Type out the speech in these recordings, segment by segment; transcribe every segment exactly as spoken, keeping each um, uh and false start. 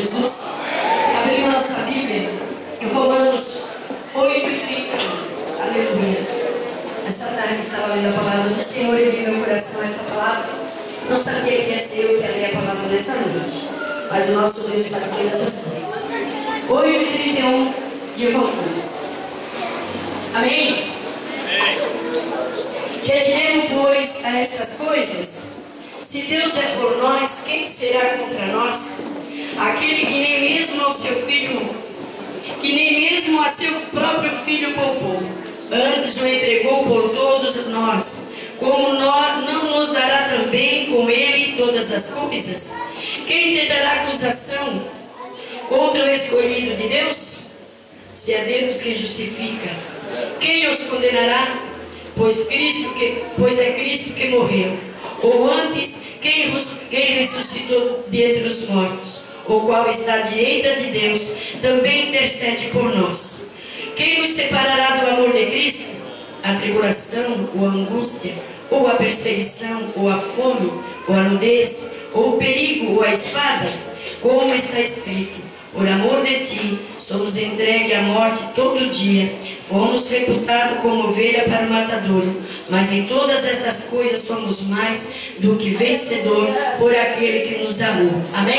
Jesus. Abrimos nossa Bíblia em Romanos oito e trinta. Aleluia. Essa tarde estava lendo a palavra do Senhor e vi no meu coração essa palavra. Não sabia que ia ser eu que ia ler a palavra nessa noite, mas o nosso Deus sabe todas as coisas. oito e trinta e um de Romanos. Amém? Amém. Que diremos, pois, a essas coisas? Se Deus é por nós, quem será contra nós? Aquele que nem mesmo ao seu filho, que nem mesmo a seu próprio filho poupou, antes o entregou por todos nós, como nós, não nos dará também com ele todas as coisas? Quem tentará acusação contra o escolhido de Deus? Se é Deus que justifica, quem os condenará? Pois, Cristo que, pois é Cristo que morreu, ou antes, quem, quem ressuscitou dentre os mortos, o qual está à direita de Deus, também intercede por nós. Quem nos separará do amor de Cristo? A tribulação, ou a angústia, ou a perseguição, ou a fome, ou a nudez, ou o perigo, ou a espada? Como está escrito: por amor de ti, somos entregues à morte todo dia, fomos reputados como ovelha para o matadouro, mas em todas essas coisas somos mais do que vencedor por aquele que nos amou. Amém?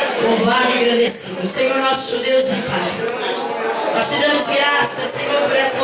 Louvado e agradecido. Senhor nosso Deus e Pai, nós te damos graças, Senhor, por essa